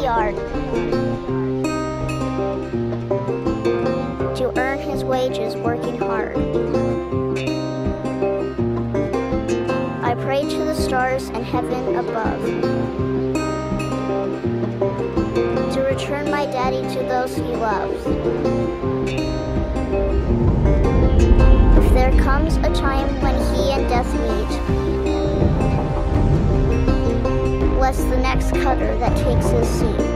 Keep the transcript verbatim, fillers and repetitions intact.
yard to earn his wages working hard. I pray to the stars and heaven above to return my daddy to those he loves. If there comes a time when he and death meet, bless the next cutter that takes his seat.